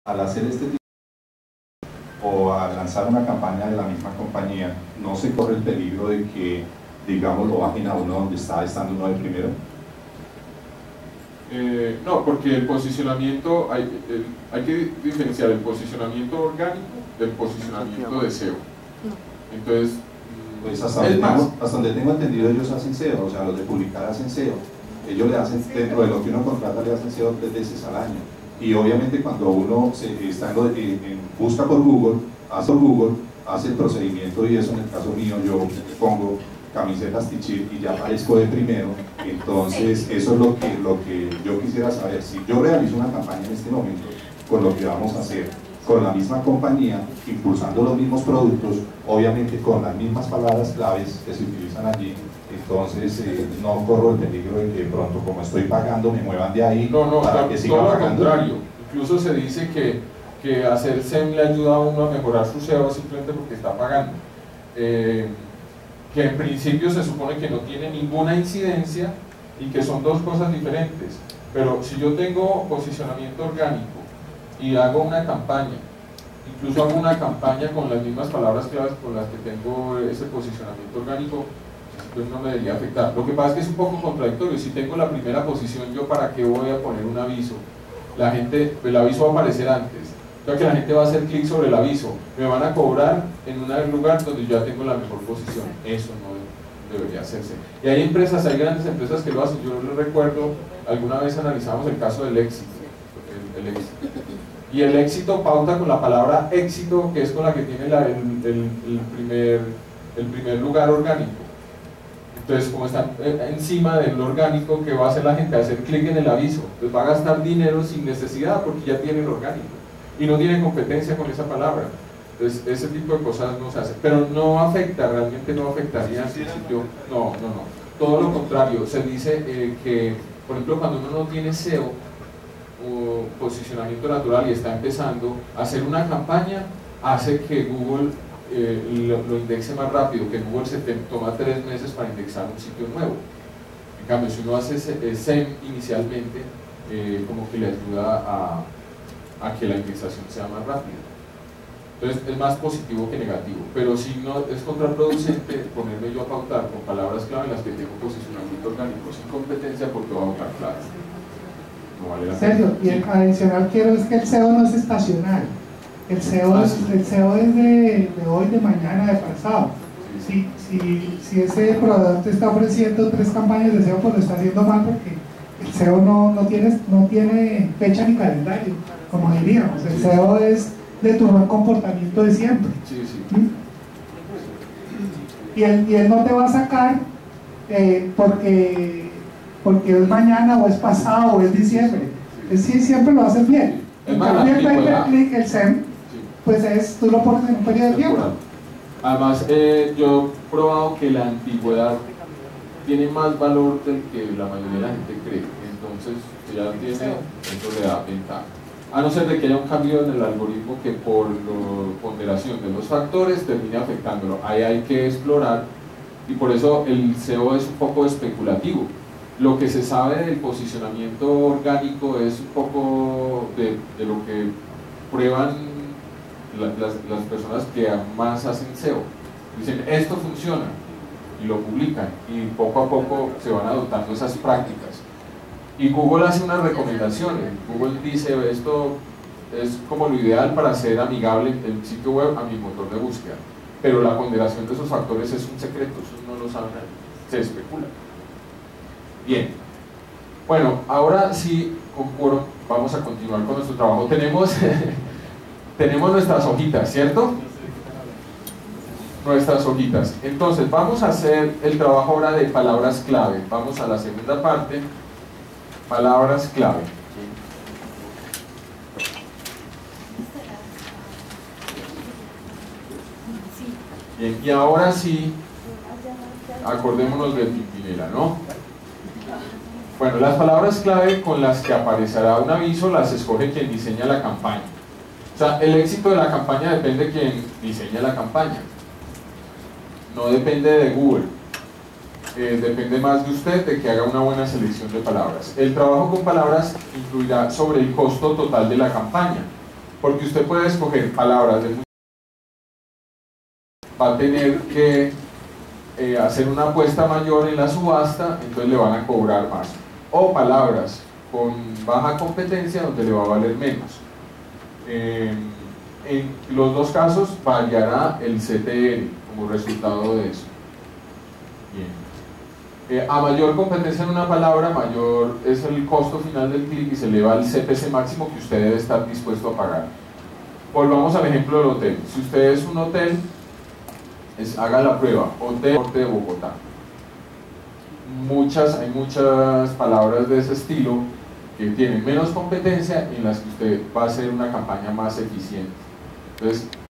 al hacer este tipo o al lanzar una campaña de la misma compañía, no se corre el peligro de que, digamos, lo bajen a uno donde está estando uno de primero? No, porque el posicionamiento, hay que diferenciar el posicionamiento orgánico del posicionamiento de SEO. Entonces, pues hasta donde tengo entendido, ellos hacen SEO, o sea, los de publicar hacen SEO. Ellos le hacen, dentro de lo que uno contrata, le hacen SEO 3 veces al año. Y obviamente cuando uno está busca por Google, hace el procedimiento, y eso en el caso mío, yo pongo camisetas Tichir y ya aparezco de primero. Entonces eso es lo que yo quisiera saber. Si yo realizo una campaña en este momento con lo que vamos a hacer, con la misma compañía, impulsando los mismos productos, obviamente con las mismas palabras claves que se utilizan allí, entonces no corro el peligro de que de pronto, como estoy pagando, me muevan de ahí para que siga pagando. Todo lo contrario. Incluso se dice que hacer SEM le ayuda a uno a mejorar su SEO simplemente porque está pagando. Que en principio se supone que no tiene ninguna incidencia y que son dos cosas diferentes. Pero si yo tengo posicionamiento orgánico y hago una campaña, incluso hago una campaña con las mismas palabras claves con las que tengo ese posicionamiento orgánico, pues no me debería afectar. Lo que pasa es que es un poco contradictorio. Si tengo la primera posición, ¿yo para qué voy a poner un aviso? La gente, el aviso va a aparecer antes, o sea que la gente va a hacer clic sobre el aviso, me van a cobrar en un lugar donde yo ya tengo la mejor posición. Eso no debería hacerse. Y hay empresas, hay grandes empresas que lo hacen. Yo les recuerdo, alguna vez analizamos el caso del éxito, el éxito. Y el éxito pauta con la palabra éxito, que es con la que tiene el primer lugar orgánico. Entonces, como están encima del orgánico, ¿qué va a hacer la gente? Hacer clic en el aviso. Entonces va a gastar dinero sin necesidad porque ya tiene el orgánico y no tiene competencia con esa palabra. Entonces ese tipo de cosas no se hacen, pero no afecta, realmente no afectaría al sitio. No. Todo lo contrario. Se dice que, por ejemplo, cuando uno no tiene SEO o posicionamiento natural y está empezando a hacer una campaña, hace que Google lo indexe más rápido, que Google se toma 3 meses para indexar un sitio nuevo. En cambio, si uno hace SEM inicialmente, como que le ayuda a que la indexación sea más rápida. Entonces es más positivo que negativo, pero si no es contraproducente ponerme yo a pautar con palabras clave en las que tengo posicionamiento orgánico sin competencia, porque va a votar claro. No vale la pena. Sergio, y el adicional quiero es que el SEO no es estacional. El SEO es de hoy, de mañana, de pasado. Si ese proveedor te está ofreciendo 3 campañas de SEO, pues lo está haciendo mal, porque el SEO no tiene fecha ni calendario, como diríamos. El SEO es de tu buen comportamiento de siempre. Y él no te va a sacar porque es mañana o es pasado o es diciembre. Sí, siempre lo haces bien. En cambio el pay-per-click, el SEM, pues tú lo pones en un periodo de tiempo. Además, yo he probado que la antigüedad tiene más valor del que la mayoría de la gente cree. Entonces, si ya lo tiene, eso le da ventaja. A no ser de que haya un cambio en el algoritmo que por ponderación de los factores termine afectándolo. Ahí hay que explorar, y por eso el SEO es un poco especulativo. Lo que se sabe del posicionamiento orgánico es un poco de lo que prueban las personas que más hacen SEO. Dicen, esto funciona, y lo publican, y poco a poco se van adoptando esas prácticas. Y Google hace unas recomendaciones. Google dice, esto es como lo ideal para ser amigable el sitio web a mi motor de búsqueda, pero la ponderación de esos factores es un secreto, eso no lo saben, se especula. Bien, bueno, ahora sí, con Quorum vamos a continuar con nuestro trabajo. Tenemos nuestras hojitas, ¿cierto? Nuestras hojitas. Entonces vamos a hacer el trabajo ahora de palabras clave. Vamos a la segunda parte, palabras clave. Bien, y ahora sí, acordémonos de Pimpinela, ¿no? Bueno, las palabras clave con las que aparecerá un aviso las escoge quien diseña la campaña. O sea, el éxito de la campaña depende de quien diseña la campaña. No depende de Google. Depende más de usted, de que haga una buena selección de palabras. El trabajo con palabras influirá sobre el costo total de la campaña. porque usted puede escoger palabras de va a tener que hacer una apuesta mayor en la subasta, entonces le van a cobrar más, o palabras con baja competencia donde le va a valer menos. En los dos casos variará el CTR como resultado de eso. Bien. A mayor competencia en una palabra, mayor es el costo final del clic y se eleva al CPC máximo que usted debe estar dispuesto a pagar. Volvamos al ejemplo del hotel. Si usted es un hotel, haga la prueba, Hotel Norte de Bogotá. Hay muchas palabras de ese estilo que tienen menos competencia y en las que usted va a hacer una campaña más eficiente. Entonces,